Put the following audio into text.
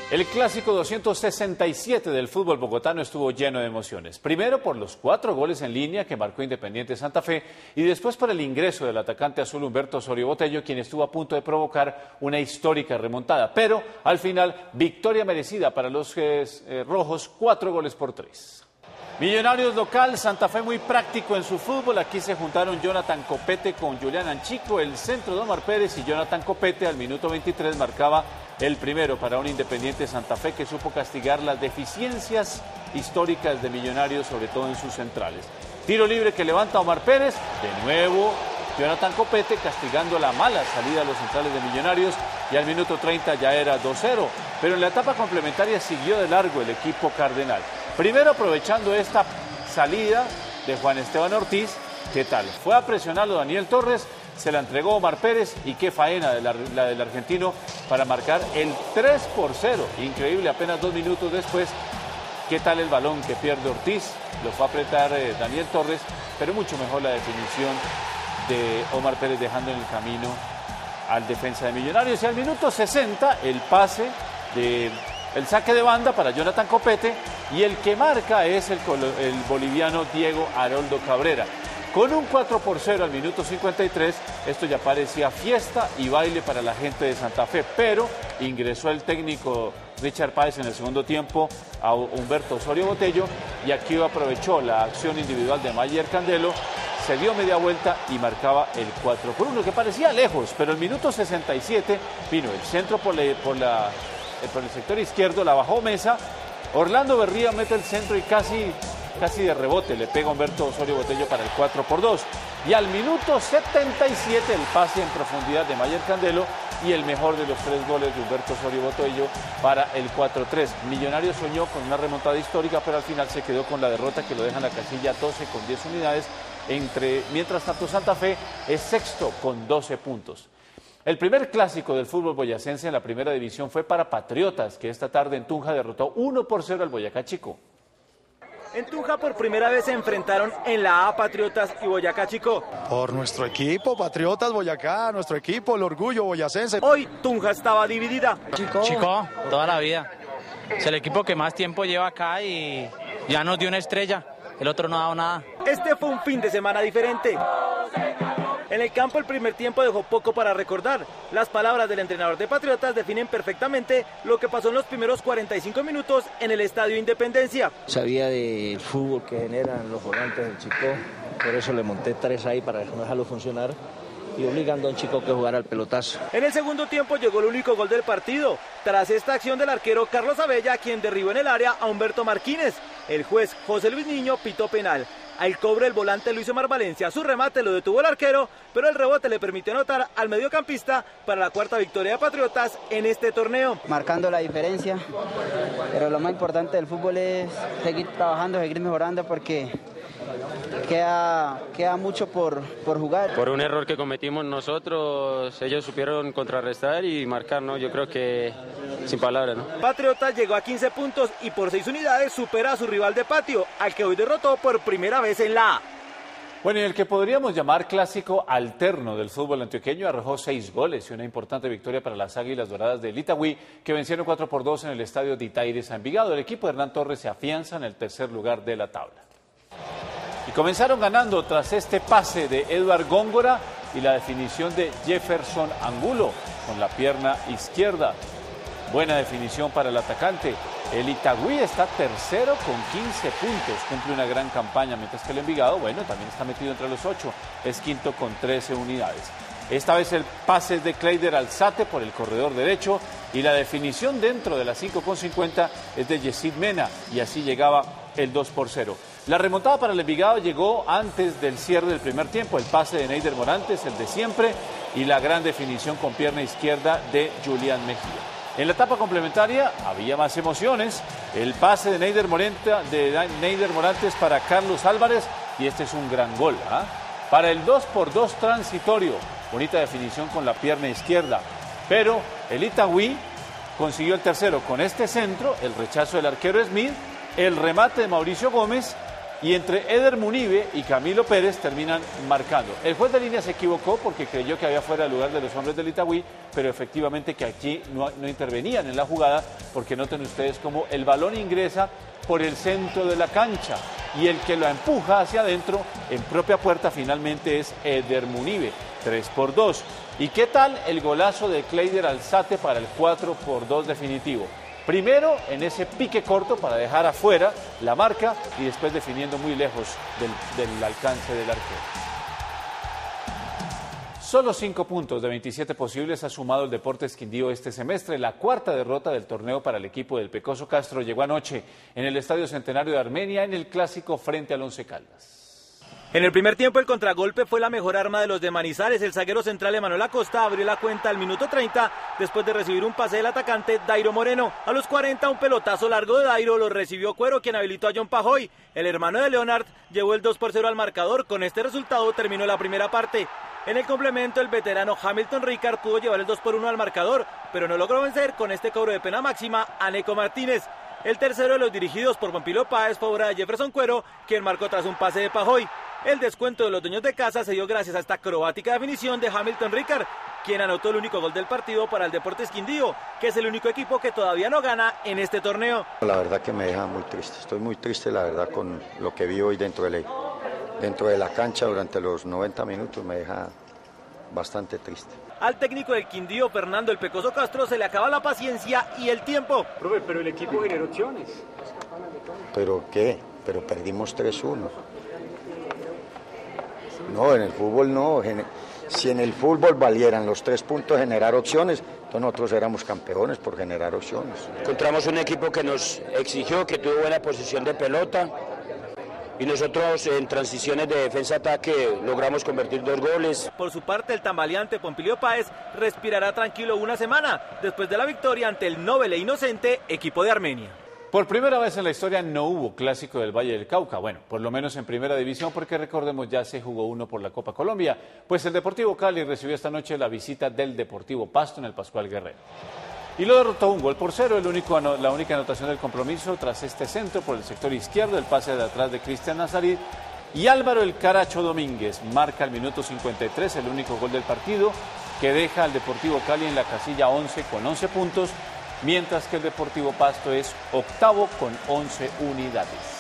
El clásico 267 del fútbol bogotano estuvo lleno de emociones. Primero por los 4 goles en línea que marcó Independiente Santa Fe y después por el ingreso del atacante azul Humberto Osorio Botello, quien estuvo a punto de provocar una histórica remontada. Pero al final, victoria merecida para los rojos, 4-3. Millonarios local, Santa Fe muy práctico en su fútbol. Aquí se juntaron Jonathan Copete con Julián Anchico, el centro de Omar Pérez, y Jonathan Copete al minuto 23 marcaba el primero para un Independiente Santa Fe que supo castigar las deficiencias históricas de Millonarios, sobre todo en sus centrales. Tiro libre que levanta Omar Pérez, de nuevo Jonathan Copete castigando la mala salida a los centrales de Millonarios, y al minuto 30 ya era 2-0, pero en la etapa complementaria siguió de largo el equipo cardenal. Primero aprovechando esta salida de Juan Esteban Ortiz, ¿qué tal? Fue a presionarlo Daniel Torres, se la entregó Omar Pérez y qué faena la del argentino para marcar el 3-0. Increíble, apenas 2 minutos después. ¿Qué tal el balón que pierde Ortiz? Lo fue a apretar Daniel Torres, pero mucho mejor la definición de Omar Pérez dejando en el camino al defensa de Millonarios. Y al minuto 60 el pase el saque de banda para Jonathan Copete, y el que marca es el boliviano Diego Haroldo Cabrera. Con un 4-0 al minuto 53, esto ya parecía fiesta y baile para la gente de Santa Fe, pero ingresó el técnico Richard Páez en el segundo tiempo a Humberto Osorio Botello, y aquí aprovechó la acción individual de Mayer Candelo, se dio media vuelta y marcaba el 4-1, que parecía lejos, pero el minuto 67 vino el centro por el sector izquierdo, la bajó Mesa, Orlando Berría mete el centro y casi de rebote le pega Humberto Osorio Botello para el 4-2. Y al minuto 77 el pase en profundidad de Mayer Candelo y el mejor de los 3 goles de Humberto Osorio Botello para el 4-3. Millonarios soñó con una remontada histórica, pero al final se quedó con la derrota que lo deja en la casilla 12 con 10 unidades. Mientras tanto Santa Fe es sexto con 12 puntos. El primer clásico del fútbol boyacense en la primera división fue para Patriotas, que esta tarde en Tunja derrotó 1-0 al Boyacá Chico. En Tunja por primera vez se enfrentaron en la A Patriotas y Boyacá Chico. Por nuestro equipo, Patriotas Boyacá, nuestro equipo, el orgullo boyacense. Hoy Tunja estaba dividida. Chico, toda la vida. Es el equipo que más tiempo lleva acá y ya nos dio una estrella. El otro no ha dado nada. Este fue un fin de semana diferente. En el campo el primer tiempo dejó poco para recordar. Las palabras del entrenador de Patriotas definen perfectamente lo que pasó en los primeros 45 minutos en el Estadio Independencia. Sabía del fútbol que generan los volantes del Chico, por eso le monté 3 ahí para no dejarlo funcionar y obligando a un Chico que jugara al pelotazo. En el segundo tiempo llegó el único gol del partido, tras esta acción del arquero Carlos Abella, quien derribó en el área a Humberto Martínez. El juez José Luis Niño pitó penal. Al cobre el volante Luis Omar Valencia, su remate lo detuvo el arquero, pero el rebote le permitió anotar al mediocampista para la 4ª victoria de Patriotas en este torneo. Marcando la diferencia, pero lo más importante del fútbol es seguir trabajando, seguir mejorando, porque queda mucho por jugar. Por un error que cometimos nosotros, ellos supieron contrarrestar y marcar, ¿no? Yo creo que sin palabras, ¿no? Patriotas llegó a 15 puntos y por 6 unidades supera a su rival de patio, al que hoy derrotó por primera vez en la A. Bueno, y el que podríamos llamar clásico alterno del fútbol antioqueño arrojó 6 goles y una importante victoria para las Águilas Doradas del Itagüí, que vencieron 4-2 en el estadio de Itaires a Envigado. El equipo de Hernán Torres se afianza en el tercer lugar de la tabla. Y comenzaron ganando tras este pase de Eduard Góngora y la definición de Jefferson Angulo con la pierna izquierda. Buena definición para el atacante. El Itagüí está tercero con 15 puntos, cumple una gran campaña, mientras que el Envigado, bueno, también está metido entre los 8, es quinto con 13 unidades. Esta vez el pase es de Kleider Alzate por el corredor derecho y la definición dentro de las 5,50 es de Yesid Mena, y así llegaba el 2-0. La remontada para el Envigado llegó antes del cierre del primer tiempo, el pase de Neider Morantes, el de siempre, y la gran definición con pierna izquierda de Julián Mejía. En la etapa complementaria había más emociones, el pase de Neider Morantes para Carlos Álvarez, y este es un gran gol, ¿eh? Para el 2-2 transitorio, bonita definición con la pierna izquierda, pero el Itagüí consiguió el tercero con este centro, el rechazo del arquero Smith, el remate de Mauricio Gómez y entre Eder Munive y Camilo Pérez terminan marcando. El juez de línea se equivocó porque creyó que había fuera de lugar de los hombres del Itagüí, pero efectivamente que aquí no intervenían en la jugada, porque noten ustedes cómo el balón ingresa por el centro de la cancha y el que lo empuja hacia adentro en propia puerta finalmente es Eder Munive, 3-2. ¿Y qué tal el golazo de Kleider Alzate para el 4-2 definitivo? Primero en ese pique corto para dejar afuera la marca y después definiendo muy lejos del alcance del arquero. Solo 5 puntos de 27 posibles ha sumado el Deportes Quindío este semestre. La cuarta derrota del torneo para el equipo del Pecoso Castro llegó anoche en el Estadio Centenario de Armenia en el clásico frente al Once Caldas. En el primer tiempo el contragolpe fue la mejor arma de los de Manizales. El zaguero central Emanuel Acosta abrió la cuenta al minuto 30 después de recibir un pase del atacante Dairo Moreno. A los 40 un pelotazo largo de Dairo lo recibió Cuero, quien habilitó a John Pajoy. El hermano de Leonard llevó el 2-0 al marcador. Con este resultado terminó la primera parte. En el complemento el veterano Hamilton Ricard pudo llevar el 2-1 al marcador, pero no logró vencer con este cobro de pena máxima a Neco Martínez. El tercero de los dirigidos por Pompilio Páez fue obra de Jefferson Cuero, quien marcó tras un pase de Pajoy. El descuento de los dueños de casa se dio gracias a esta acrobática definición de Hamilton Ricard, quien anotó el único gol del partido para el Deportes Quindío, que es el único equipo que todavía no gana en este torneo. La verdad que me deja muy triste, estoy muy triste la verdad con lo que vi hoy dentro de la cancha durante los 90 minutos, me deja bastante triste. Al técnico del Quindío, Fernando El Pecoso Castro, se le acaba la paciencia y el tiempo. Profe, pero el equipo generó opciones. ¿Pero qué? Pero perdimos 3-1. No, en el fútbol no. Si en el fútbol valieran los 3 puntos generar opciones, entonces nosotros éramos campeones por generar opciones. Encontramos un equipo que nos exigió, que tuvo buena posición de pelota, y nosotros en transiciones de defensa-ataque logramos convertir 2 goles. Por su parte, el tambaleante Pompilio Páez respirará tranquilo una semana después de la victoria ante el noble e inocente equipo de Armenia. Por primera vez en la historia no hubo clásico del Valle del Cauca, bueno, por lo menos en primera división, porque recordemos ya se jugó uno por la Copa Colombia, pues el Deportivo Cali recibió esta noche la visita del Deportivo Pasto en el Pascual Guerrero. Y lo derrotó 1-0, la única anotación del compromiso tras este centro por el sector izquierdo, el pase de atrás de Cristian Nazarí. Y Álvaro El Caracho Domínguez marca al minuto 53 el único gol del partido, que deja al Deportivo Cali en la casilla 11 con 11 puntos, mientras que el Deportivo Pasto es octavo con 11 unidades.